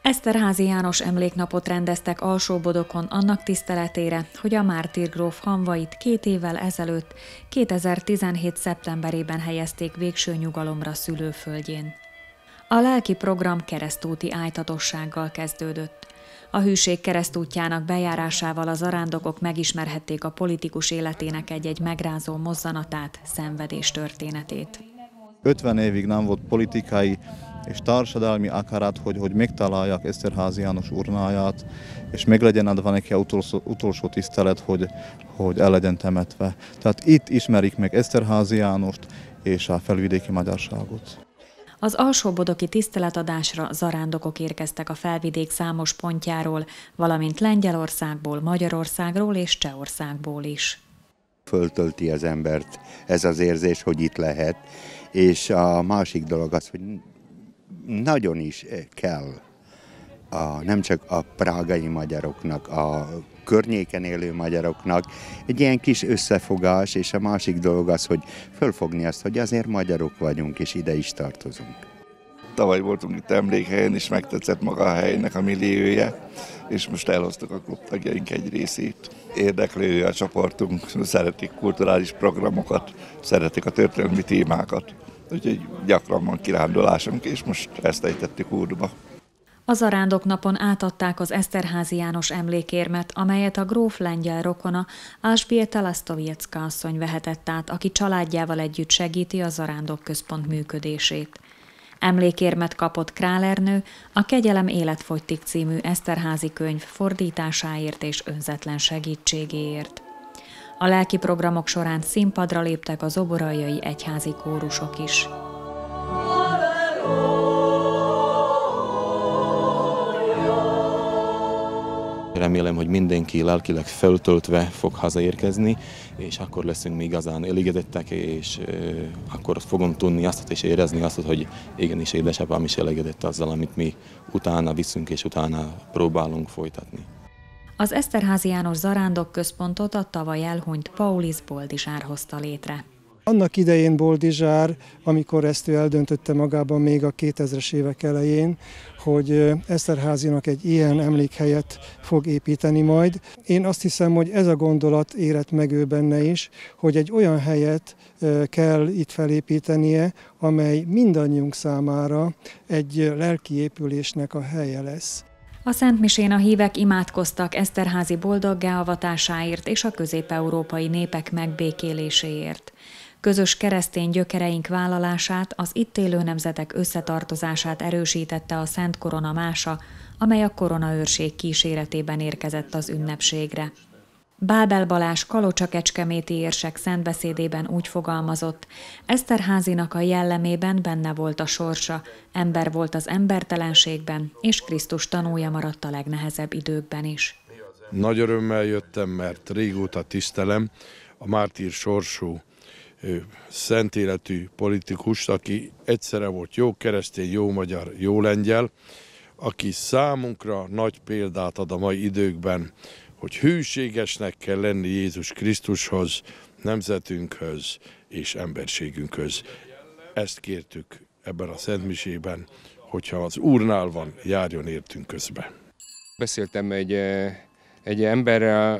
Eszterházy János emléknapot rendeztek Alsóbodokon annak tiszteletére, hogy a mártír gróf hamvait 2 évvel ezelőtt, 2017. szeptemberében helyezték végső nyugalomra szülőföldjén. A lelki program keresztúti ájtatossággal kezdődött. A hűség keresztútjának bejárásával a zarándokok megismerhették a politikus életének egy-egy megrázó mozzanatát, szenvedés történetét. 50 évig nem volt politikai és társadalmi akarat, hogy megtalálják Eszterházy János urnáját, és meg legyen adva neki utolsó tisztelet, hogy el legyen temetve. Tehát itt ismerik meg Eszterházy Jánost és a felvidéki magyarságot. Az alsóbodoki tiszteletadásra zarándokok érkeztek a felvidék számos pontjáról, valamint Lengyelországból, Magyarországról és Csehországból is. Föltölti az embert ez az érzés, hogy itt lehet, és a másik dolog az, hogy nagyon is kell nem csak a prágai magyaroknak, a környéken élő magyaroknak egy ilyen kis összefogás, és a másik dolog az, hogy fölfogni azt, hogy azért magyarok vagyunk, és ide is tartozunk. Tavaly voltunk itt emlékhelyen, és megtetszett maga a helynek a milliója, és most elhoztuk a klubtagjaink egy részét. Érdeklődő a csoportunk, szeretik kulturális programokat, szeretik a történelmi témákat, úgyhogy gyakran van kirándulásunk, és most ezt ejtettük Úrba. A zarándoknapon átadták az Eszterházy János emlékérmet, amelyet a gróf lengyel rokona, Alžbieta Lastoviecka asszony vehetett át, aki családjával együtt segíti a zarándokközpont működését. Emlékérmet kapott Král Ernő a Kegyelem életfogytig című Eszterházy könyv fordításáért és önzetlen segítségéért. A lelki programok során színpadra léptek a zoboraljai egyházi kórusok is. Remélem, hogy mindenki lelkileg feltöltve fog hazaérkezni, és akkor leszünk mi igazán elégedettek, és akkor fogom tudni azt és érezni azt, hogy igenis édesapám is elégedett azzal, amit mi utána viszünk, és utána próbálunk folytatni. Az Eszterházy János Zarándokközpontot a tavaly elhunyt Paulis Boldizsár hozta létre. Annak idején Boldizsár, amikor ezt ő eldöntötte magában még a 2000-es évek elején, hogy Eszterházynak egy ilyen emlékhelyet fog építeni majd. Én azt hiszem, hogy ez a gondolat érett meg ő benne is, hogy egy olyan helyet kell itt felépítenie, amely mindannyiunk számára egy lelki épülésnek a helye lesz. A szentmisén a hívek imádkoztak Eszterházy boldoggá avatásáért és a közép-európai népek megbékéléséért. Közös keresztény gyökereink vállalását, az itt élő nemzetek összetartozását erősítette a Szent Korona mása, amely a koronaőrség kíséretében érkezett az ünnepségre. Bábel Balázs kalocsa-kecskeméti érsek szentbeszédében úgy fogalmazott, Eszterházynak a jellemében benne volt a sorsa, ember volt az embertelenségben, és Krisztus tanúja maradt a legnehezebb időkben is. Nagy örömmel jöttem, mert régóta tisztelem a mártír sorsú szent életű politikust, aki egyszerre volt jó keresztény, jó magyar, jó lengyel, aki számunkra nagy példát ad a mai időkben, hogy hűségesnek kell lenni Jézus Krisztushoz, nemzetünkhöz és emberségünkhöz. Ezt kértük ebben a szentmisében, hogyha az Úrnál van, járjon értünk közbe. Beszéltem egy emberrel,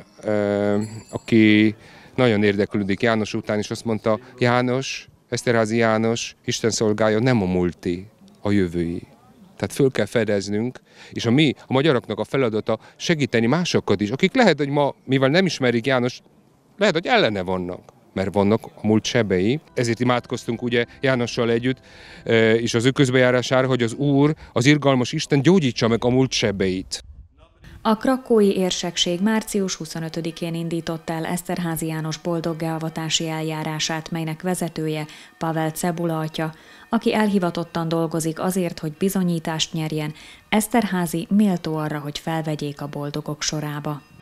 aki nagyon érdeklődik János után, és azt mondta, János, Eszterházy János, Isten szolgája nem a múlti, a jövői. Tehát föl kell fedeznünk, és a magyaroknak a feladata segíteni másokat is, akik lehet, hogy ma, mivel nem ismerik János, lehet, hogy ellene vannak, mert vannak a múlt sebei. Ezért imádkoztunk ugye Jánossal együtt, és az ő közbejárására, hogy az Úr, az irgalmas Isten gyógyítsa meg a múlt sebeit. A krakói érsekség március 25-én indította el Eszterházy János boldoggá avatási eljárását, melynek vezetője Pavel Cebula atya, aki elhivatottan dolgozik azért, hogy bizonyítást nyerjen, Eszterházy méltó arra, hogy felvegyék a boldogok sorába.